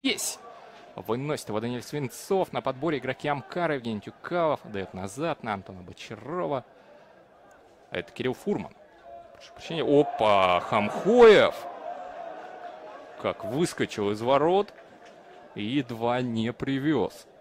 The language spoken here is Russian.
Есть! Выносит его Даниэль Свинцов. На подборе игроки Амкара. Евгений Тюкалов дает назад на Антона Бочарова. Это Кирилл Фурман. Прошу прощения. Опа! Хамхоев! Как выскочил из ворот и едва не привез.